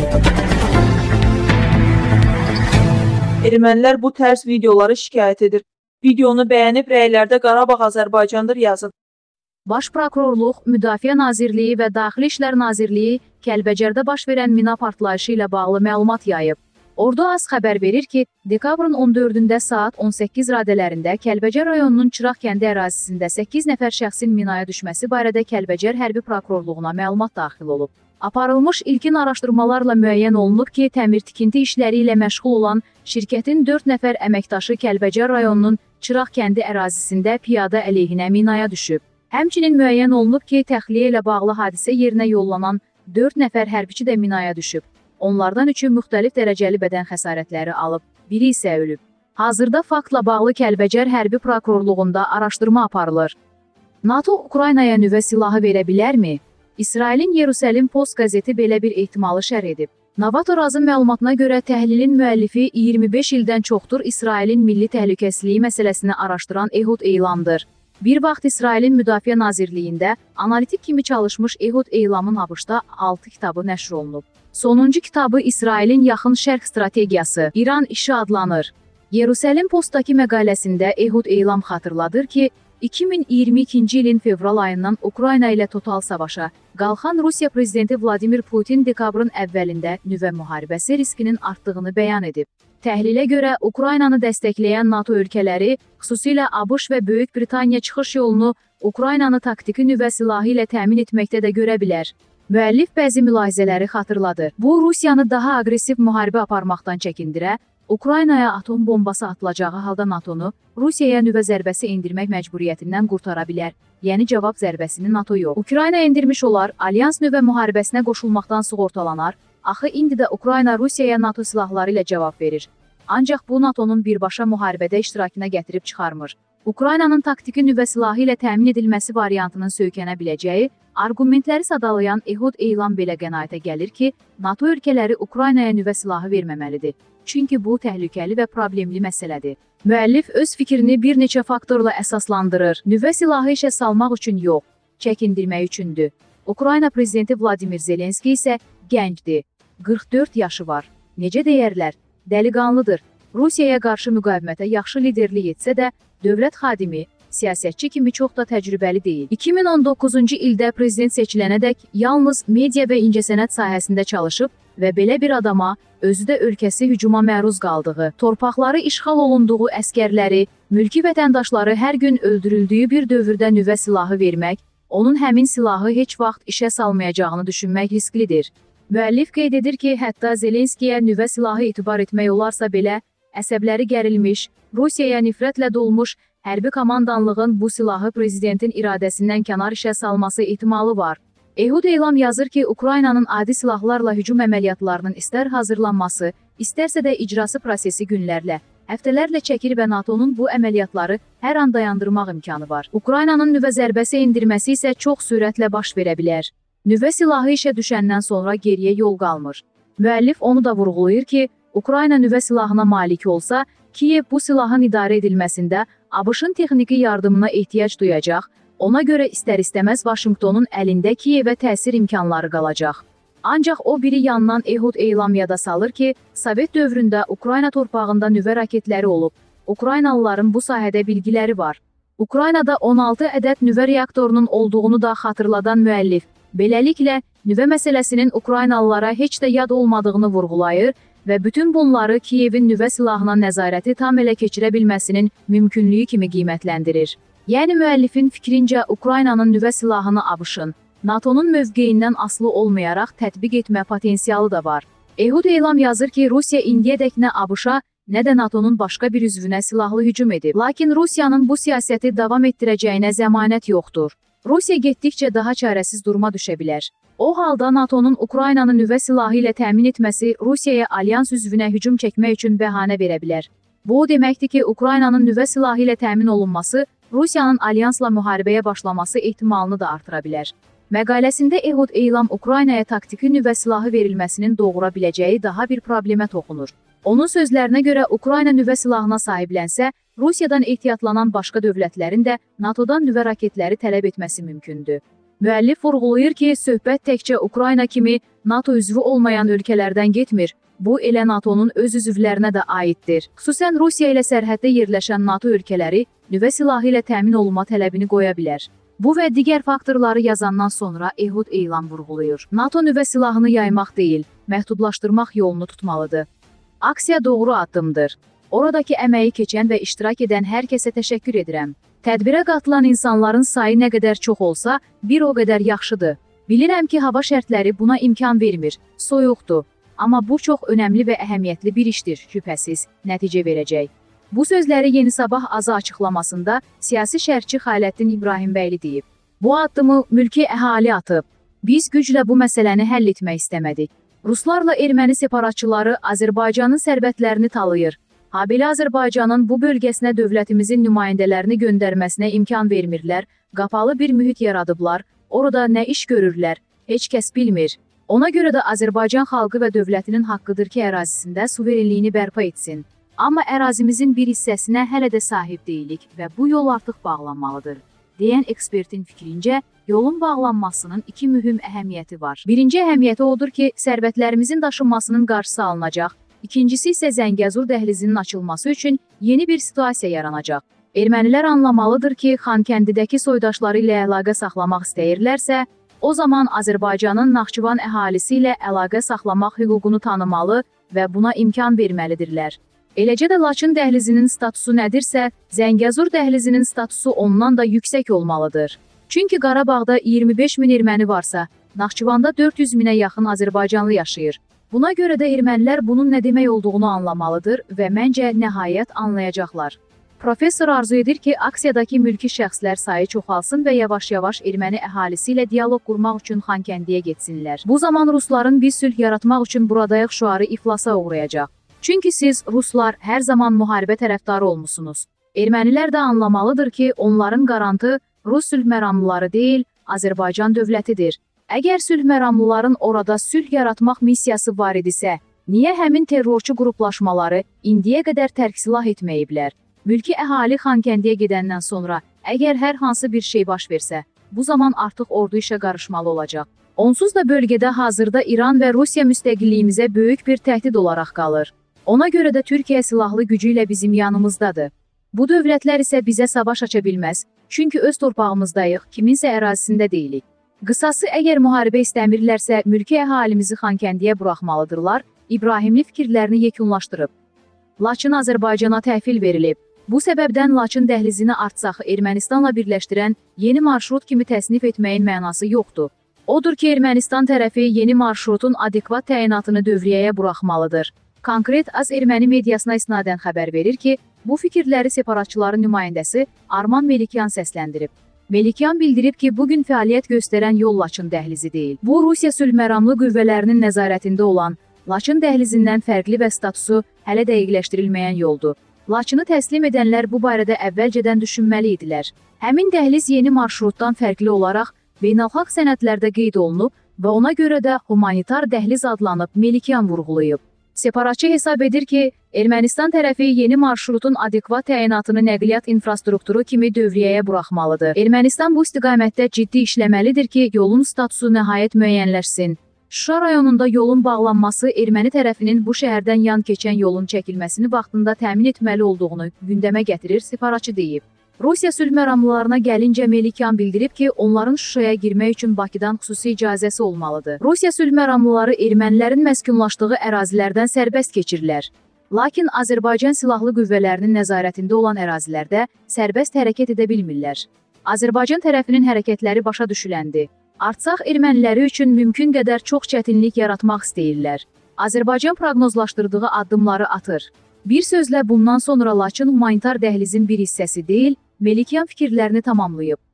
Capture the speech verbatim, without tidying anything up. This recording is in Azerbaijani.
Ermənilər bu tərz videoları şikayət edir. Videonu bəyənib rəylərdə Qarabağ Azərbaycandır yazın. Baş Prokurorluq, Müdafiə Nazirliyi və Daxili İşlər Nazirliyi Kəlbəcərdə baş verən mina partlayışı ilə bağlı məlumat yayıb. Ordu AS xəbər verir ki, dekabrın on dördündə saat on səkkiz radələrində Kəlbəcər rayonunun Çıraq kəndi ərazisində səkkiz nəfər şəxsin minaya düşməsi barədə Kəlbəcər Hərbi Prokurorluğuna məlumat daxil olub. Aparılmış ilkin araşdırmalarla müəyyən olunub ki, təmir-tikinti işləri ilə məşğul olan şirkətin dörd nəfər əməkdaşı Kəlbəcər rayonunun Çıraq kəndi ərazisində piyada əleyhinə minaya düşüb. Həmçinin müəyyən olunub ki, təxliyə ilə bağlı hadisə yerinə yollanan dörd nəfər hərbiçi də minaya düşüb. Onlardan üçü müxtəlif dərəcəli bədən xəsarətləri alıb, biri isə ölüb. Hazırda faktla bağlı Kəlbəcər Hərbi Prokurorluğunda araşdırma aparılır. NATO Ukraynaya nüvə silahı verə bilərmi? İsrailin Yerusəlim Post qəzeti belə bir ehtimalı şərh edib. Novatorazın məlumatına görə təhlilin müəllifi iyirmi beş ildən çoxdur İsrailin milli təhlükəsizliyi məsələsini araşdıran Ehud Eylamdır. Bir vaxt İsrailin Müdafiə Nazirliyində analitik kimi çalışmış Ehud Eylamın A B Ş-da altı kitabı nəşr olunub. Sonuncu kitabı İsrailin Yaxın Şərq Strategiyası, İran işi adlanır. Yerusəlim Postdakı məqaləsində Ehud Eylam xatırladır ki, iki min iyirmi ikinci ilin fevral ayından Ukrayna ilə total savaşa qalxan Rusiya prezidenti Vladimir Putin dekabrın əvvəlində nüvə müharibəsi riskinin artdığını bəyan edib. Təhlilə görə Ukraynanı dəstəkləyən NATO ölkələri, xüsusilə A B Ş və Böyük Britaniya çıxış yolunu Ukraynanı taktiki nüvə silahı ilə təmin etməkdə də görə bilər. Müəllif bəzi mülahizələri xatırladı. Bu, Rusiyanı daha aqressiv müharibə aparmaqdan çəkindirə, Ukraynaya atom bombası atılacağı halda NATOnu Rusiyaya nüvə zərbəsi endirmək məcburiyyətindən qurtara bilər. Yəni cavab zərbəsini NATO yox. Ukrayna endirmiş olar, alyans nüvə müharibəsinə qoşulmaqdan sığortalanar. Axı indi də Ukrayna Rusiyaya NATO silahları ilə cavab verir. Ancaq bu NATOnun birbaşa müharibədə iştirakına gətirib çıxarmır. Ukraynanın taktiki nüvə silahı ilə təmin edilməsi variantının söykənə biləcəyi, argumentləri sadalayan Ehud Eylam belə qənaətə gəlir ki, NATO ölkələri Ukraynaya nüvə silahı verməməlidir. Çünki bu təhlükəli və problemli məsələdir. Müəllif öz fikrini bir neçə faktorla əsaslandırır. Nüvə silahı işə salmaq üçün yox, çəkindirmək üçündür. Ukrayna prezidenti Vladimir Zelenski isə gəncdir. qırx dörd yaşı var. Necə deyərlər? Dəliqanlıdır. Rusiyaya qarşı müqavimətə yaxşı liderlik etsə də, dövlət xadimi, siyasətçi kimi çox da təcrübəli deyil. iki min on doqquzuncu ildə prezident seçilənədək yalnız media və incəsənət sahəsində çalışıb və belə bir adama, özü də ölkəsi hücuma məruz qaldığı, torpaqları işğal olunduğu əskərləri, mülki vətəndaşları hər gün öldürüldüyü bir dövrdə nüvə silahı vermək, onun həmin silahı heç vaxt işə salmayacağını düşünmək risklidir. Müəllif qeyd edir ki, hətta Zelenskiyə nüvə silahı etibar etmək olarsa belə, əsəbləri gərilmiş, Rusiyaya nifrətlə dolmuş, hərbi komandanlığın bu silahı prezidentin iradəsindən kənar işə salması ehtimalı var. Ehud Eylam yazır ki, Ukraynanın adi silahlarla hücum əməliyyatlarının istər hazırlanması, istərsə də icrası prosesi günlərlə, həftələrlə çəkir və NATOnun bu əməliyyatları hər an dayandırmaq imkanı var. Ukraynanın nüvə zərbəsi endirməsi isə çox sürətlə baş verə bilər. Nüvə silahı işə düşəndən sonra geriyə yol qalmır. Müəllif onu da vurğulayır ki, Ukrayna nüvə silahına malik olsa, Kiyev bu silahın idarə edilməsində A B Ş-ın texniki yardımına ehtiyac duyacaq, ona görə istər-istəməz Vaşinqtonun əlində Kiyevə təsir imkanları qalacaq. Ancaq o biri yandan Ehud Eylam yada salır ki, Sovet dövründə Ukrayna torpağında nüvə raketləri olub. Ukraynalıların bu sahədə bilgiləri var. Ukraynada on altı ədəd nüvə reaktorunun olduğunu da xatırladan müəllif, beləliklə, nüvə məsələsinin Ukraynalılara heç də yad olmadığını vurğulayır və bütün bunları Kiyevin nüvə silahına nəzarəti tam elə keçirə bilməsinin mümkünlüyü kimi qiymətləndirir. Yəni müəllifin fikrincə Ukraynanın nüvə silahını A B Ş-ın, NATOnun mövqeyindən asılı olmayaraq tətbiq etmə potensialı da var. Ehud Eylam yazır ki, Rusiya indiyədək nə A B Ş-a, nə də NATOnun başqa bir üzvünə silahlı hücum edib. Lakin Rusiyanın bu siyasəti davam etdirəcəyinə zəmanət yoxdur. Rusiya getdikcə daha çarəsiz duruma düşə bilər. O halda NATOnun Ukraynanı nüvə silahı ilə təmin etməsi Rusiyaya alyans üzvünə hücum çəkmək üçün bəhanə verə bilər. Bu o deməkdir ki, Ukraynanın nüvə silahı ilə təmin olunması Rusiyanın alyansla müharibəyə başlaması ehtimalını da artıra bilər. Məqaləsində Ehud Eylam Ukraynaya taktiki nüvə silahı verilməsinin doğura biləcəyi daha bir problemə toxunur. Onun sözlərinə görə Ukrayna nüvə silahına sahiblənsə, Rusiyadan ehtiyatlanan başqa dövlətlərin də NATOdan nüvə raketləri tələb etməsi mümkündür. Müəllif vurğulayır ki, söhbət təkcə Ukrayna kimi NATO üzvü olmayan ölkələrdən getmir. Bu elə NATO'nun öz üzvlərinə də aiddir. Xüsusən Rusiya ilə sərhəddə yerləşən NATO ölkələri nüvə silahı ilə təmin olunma tələbini qoya bilər. Bu və digər faktorları yazandan sonra Ehud elan vurğulayır. NATO nüvə silahını yaymaq deyil, məhdudlaşdırmaq yolunu tutmalıdır. Aksiya doğru addımdır. Oradakı əməyi keçən və iştirak edən hər kəsə təşəkkür edirəm. Tədbirə qatılan insanların sayı nə qədər çox olsa, bir o qədər yaxşıdır. Bilirəm ki, hava şərtləri buna imkan vermir, soyuqdur. Amma bu çox önəmli və əhəmiyyətli bir işdir, şübhəsiz, nəticə verəcək. Bu sözləri Yeni Sabah azı açıqlamasında siyasi şərhçi Xaləddin İbrahimbəyli deyib. Bu addımı mülki əhali atıb. Biz güclə bu məsələni həll etmək istəmədik. Ruslarla erməni separatçıları Azərbaycanın sərvətlərini talayır. Habelə Azərbaycanın bu bölgəsinə dövlətimizin nümayəndələrini göndərməsinə imkan vermirlər, qapalı bir mühit yaradıblar, orada nə iş görürlər, heç kəs bilmir. Ona görə də Azərbaycan xalqı və dövlətinin haqqıdır ki, ərazisində suverenliyini bərpa etsin. Amma ərazimizin bir hissəsinə hələ də sahib deyilik və bu yol artıq bağlanmalıdır, deyən ekspertin fikrincə, yolun bağlanmasının iki mühüm əhəmiyyəti var. Birinci əhəmiyyəti odur ki, sərvətlərimizin daşınmasının qarşısı alınacaq. İkincisi isə Zəngəzur dəhlizinin açılması üçün yeni bir situasiya yaranacaq. Ermənilər anlamalıdır ki, Xankəndidəki soydaşları ilə əlaqə saxlamaq istəyirlərsə, o zaman Azərbaycanın Naxçıvan əhalisi ilə əlaqə saxlamaq hüququnu tanımalı və buna imkan verməlidirlər. Eləcə də Laçın dəhlizinin statusu nədirsə, Zəngəzur dəhlizinin statusu ondan da yüksək olmalıdır. Çünki Qarabağda iyirmi beş min erməni varsa, Naxçıvanda dörd yüz minə yaxın Azərbaycanlı yaşayır. Buna görə də ermənilər bunun nə demək olduğunu anlamalıdır və məncə nəhayət anlayacaqlar. Professor arzu edir ki, aksiyadakı mülki şəxslər sayı çoxalsın və yavaş-yavaş erməni əhalisi ilə dialoq qurmaq üçün Xankəndiyə getsinlər. Bu zaman Rusların biz sülh yaratmaq üçün buradayıq şüarı iflasa uğrayacaq. Çünki siz, Ruslar, hər zaman müharibə tərəfdarı olmusunuz. Ermənilər də anlamalıdır ki, onların qarantı Rus sülh məramlıları deyil, Azərbaycan dövlətidir. Əgər sülh məramlıların orada sülh yaratmaq missiyası var idisə, niyə həmin terrorçu qruplaşmaları indiyə qədər tərk silah etməyiblər? Mülki əhali Xankəndiyə gedəndən sonra, əgər hər hansı bir şey baş versə, bu zaman artıq ordu işə qarışmalı olacaq. Onsuz da bölgədə hazırda İran və Rusiya müstəqilliyimizə böyük bir təhdid olaraq qalır. Ona görə də Türkiyə silahlı gücü ilə bizim yanımızdadır. Bu dövlətlər isə bizə savaş aça bilməz, çünki öz torpağımızdayıq, kiminsə ərazisində deyilik. Qısası, əgər müharibə istəmirlərsə, mülki əhalimizi Xankəndiyə buraxmalıdırlar, İbrahimli fikirlərini yekunlaşdırıb. Laçın Azərbaycana təhvil verilib. Bu səbəbdən Laçın dəhlizini artsaq Ermənistanla birləşdirən yeni marşrut kimi təsnif etməyin mənası yoxdur. Odur ki, Ermənistan tərəfi yeni marşrutun adekvat təyinatını dövriyyəyə buraxmalıdır. Konkret Az Erməni mediasına isnadən xəbər verir ki, bu fikirləri separatçıların nümayəndəsi Arman Melikyan səsləndirib. Melikyan bildirib ki, bugün fəaliyyət göstərən yol Laçın dəhlizi deyil. Bu, Rusiya sülh məramlı qüvvələrinin nəzarətində olan Laçın dəhlizindən fərqli və statusu hələ dəqiqləşdirilməyən yoldur. Laçını təslim edənlər bu barədə əvvəlcədən düşünməli idilər. Həmin dəhliz yeni marşrutdan fərqli olaraq beynəlxalq sənədlərdə qeyd olunub və ona görə də humanitar dəhliz adlanıb, Melikyan vurğulayıb. Separatçı hesab edir ki, Ermənistan tərəfi yeni marşrutun adekvat təyinatını nəqliyyat infrastrukturu kimi dövriyyəyə buraxmalıdır. Ermənistan bu istiqamətdə ciddi işləməlidir ki, yolun statusu nəhayət müəyyənləşsin. Şuşa rayonunda yolun bağlanması erməni tərəfinin bu şəhərdən yan keçən yolun çəkilməsini vaxtında təmin etməli olduğunu gündəmə gətirir, separatçı deyib. Rusiya sülh məramlılarına gəlincə Melikyan bildirib ki, onların Şuşaya girmək üçün Bakıdan xüsusi icazəsi olmalıdır. Rusiya sülh məramlıları ermənilərin məskunlaşdığı ərazilərdən sərbəst keçirlər. Lakin Azərbaycan silahlı qüvvələrinin nəzarətində olan ərazilərdə sərbəst hərəkət edə bilmirlər. Azərbaycan tərəfinin hərəkətləri başa düşüləndi. Artsaq erməniləri üçün mümkün qədər çox çətinlik yaratmaq istəyirlər. Azərbaycan proqnozlaşdırdığı addımları atır. Bir sözlə bundan sonra Laçın humanitar dəhlizin bir hissəsi deyil, Melikyan fikirlərini tamamlayıb.